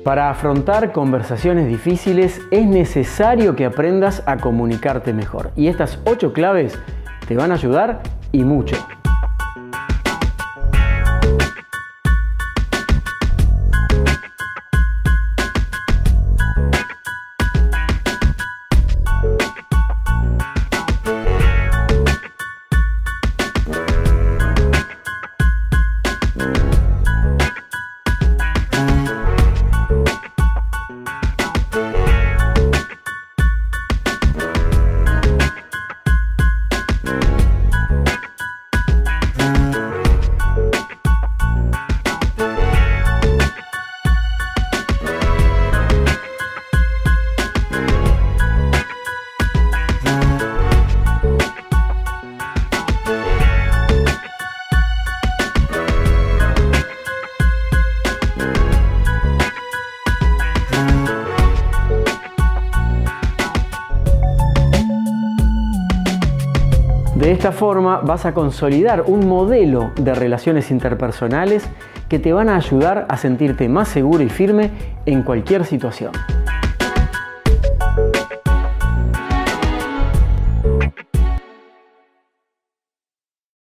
Para afrontar conversaciones difíciles es necesario que aprendas a comunicarte mejor. Y estas 8 claves te van a ayudar y mucho. De esta forma vas a consolidar un modelo de relaciones interpersonales que te van a ayudar a sentirte más seguro y firme en cualquier situación.